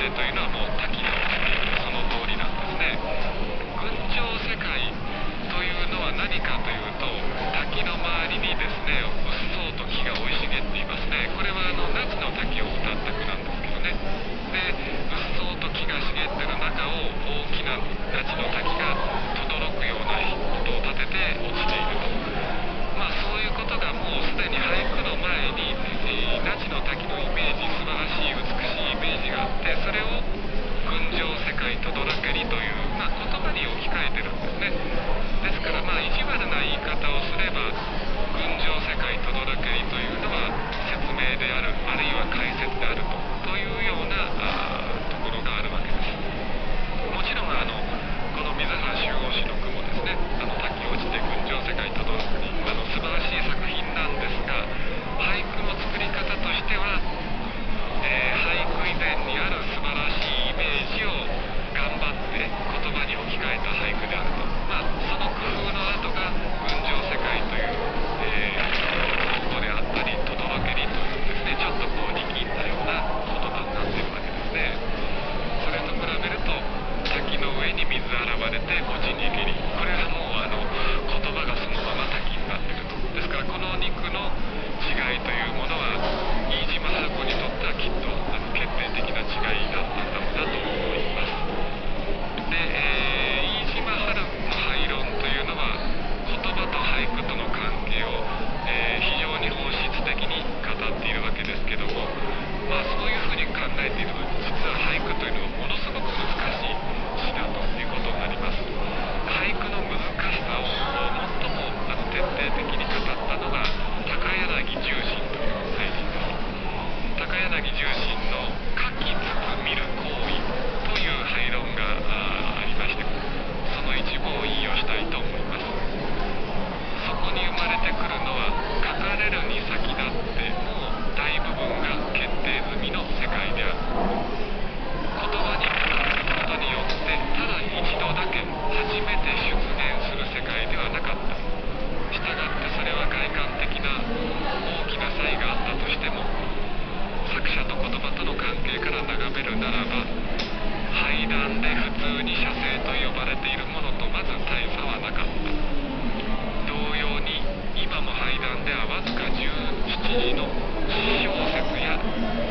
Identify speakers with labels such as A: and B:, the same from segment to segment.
A: 名というのはもう滝のその通りなんですね。群青世界というのは何かというと、滝の周りにですね、うっそうと木が生い茂っていますね。これは那智の滝を歌った句なんですけどね。で、うっそうと木が茂ってる中を大きな那智の滝が轟くような音を立てて落ちていると。そういうことがもうすでに俳句の前に、那智の滝のイメージ、素晴らしい美しいイメージがあって、それを群青世界とどらけりという、言葉に置き換えてるんですね。ですから意地悪な言い方をすれば、群青世界とどらけりというのは説明である、あるいは解説であるというようなところがあるわけです。もちろんこの水原秋桜詩の句もですね、滝落ちて群青世界とどらけり、素晴らしい作品なんですが、俳句の作り方としては、俳句以前にある素晴らしいイメージを頑張って言葉に置き換えた俳句であると。その工夫の後が群青世界という、造語であったり、とどろけりというですね、ちょっと力んだような言葉になっているわけですね。それと比べると、滝の上に水現れて落ちにけり、これはもう言葉がそのまま滝になっていると。ですからこの2句の違いというものは、飯島春子にとってはきっと決定的な違いだったんだろうなと思います。で、飯島春の俳論というのは言葉と俳句との関係を、非常に本質的に語っているわけですけども、そういうふうに考えていると、実は俳句というのはものすごく難しい詩だということになります。俳句の難しさを最も徹底的に語ったのが高柳重信という俳人です。高柳重信の書きつつ見る行為という俳論がありまして、その一部を引用したいと思います。そこに生まれてくるのは、書かれるに先立ってもう大部分が決定済みの世界である。言葉に書かれることによってただ一度だけ初めて出現する世界ではなかった。したがってそれは外観的な大きな差異があったとしても、作者と言葉との関係から眺めるならば、俳談で普通に写生と呼ばれているものとまず大差はなかった。同様に今も俳談ではわずか17字の小説や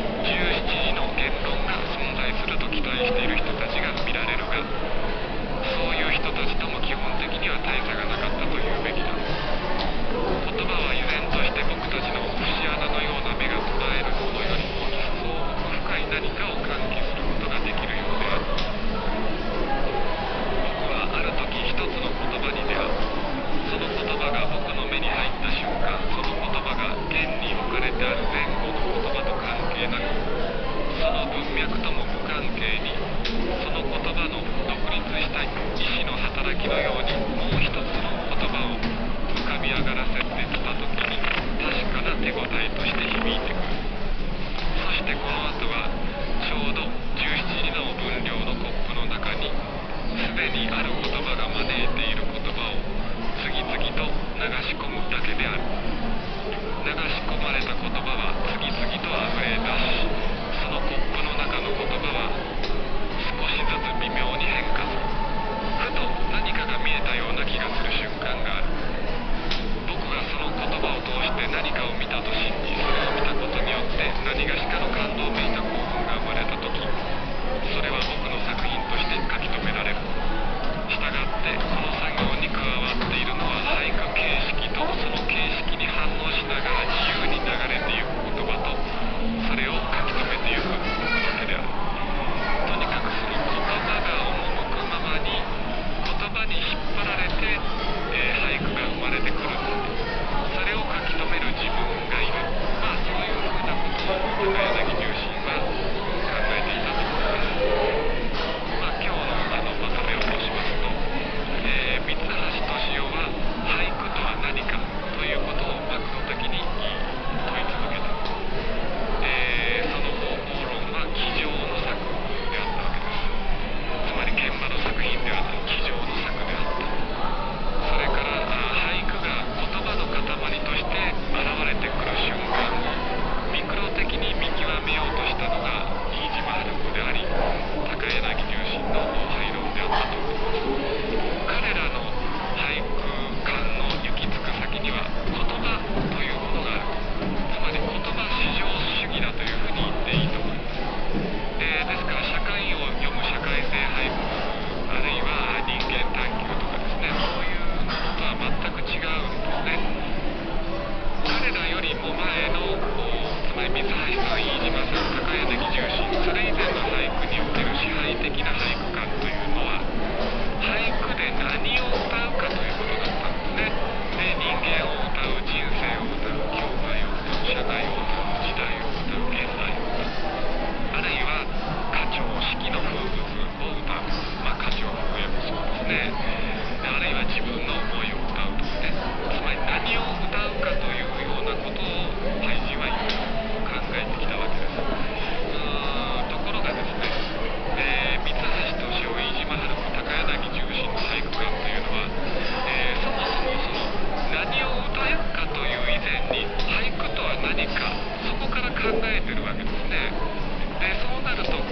A: 17字の言論が存在すると期待している人たちが見られるが、そういう人たちとも基本的には大差がなかったというべきだ。言葉は依然として僕たちの節穴のような目が捉えるものよりも一層奥深い何かを喚起することができるようである。僕はある時一つの言葉に出会う。その言葉が僕の目に入った瞬間、その言葉が現に置かれてある前後の言葉と関係なく、その文脈とも無関係に、その言葉の独立した意志の働きのようにもう一つの言葉を浮かび上がらせてた時に、確かな手応えとして響いてくる。そしてこの後はちょうど17字の分量のコップの中に、すでにある言葉が招いている言葉を次々と流し込むだけである。流し込まれた言葉は次々と溢れ出し、そのコップの中の言葉は少しずつ微妙に変化する。ふと何かが見えたような気がする瞬間がある。僕がその言葉を通して何かを見たと信じ、それを見たことによって何がしかの感動めいた興奮が生まれた時、それは僕の作品として書き留められる。したがってこの作業に加わっているのは、俳句形式とその形式に反応しながら自由に流れていく言葉と、それを書き留めていく僕の手である。とにかくその言葉が赴くままに、言葉に引っ張られて、俳句が生まれてくるんだ。それを書き留める自分がいる社会を映す時代を歌う現代を歌う、あるいは花鳥四季の風物を歌う、花鳥風もそうですね。あるいは自分の思いを歌うとかね、つまり何を歌うかというようなことを俳人はいろいろ考えてきたわけです。ところがですね、三橋敏夫、飯島春子、高柳重心の俳句観というのは、そもそもその何を歌うかという以前に俳句とは何か、そこから考えてるわけですね。でそうなると